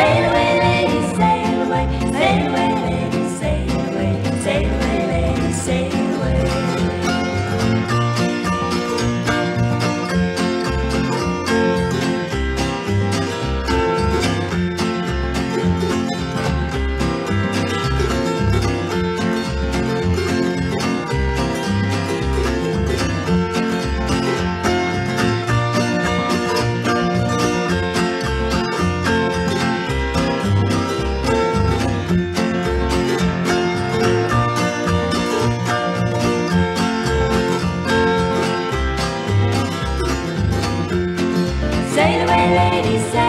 Sail away, lady, sail away. Sail away, lady, sail away. Sail away, lady, sail away. Sail away, lady, sail